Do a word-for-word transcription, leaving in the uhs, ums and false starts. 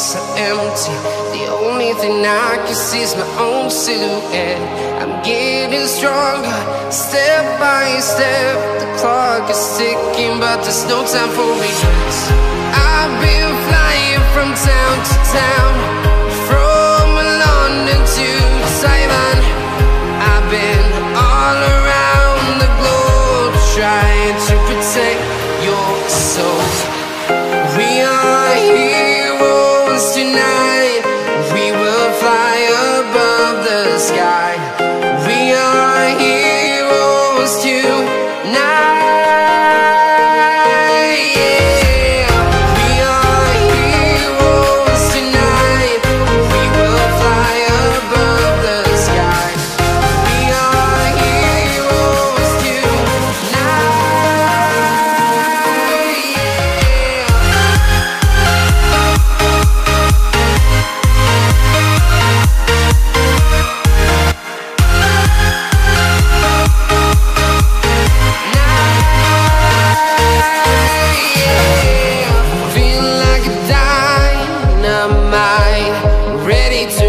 so empty. The only thing I can see is my own silhouette. I'm getting stronger, step by step. The clock is ticking, but there's no time for regrets. I've been flying from town to town, from London to Taiwan. I've been all around the globe, trying to protect your soul. We are heroes tonight. We will fly above the sky. We are heroes tonight. Ready to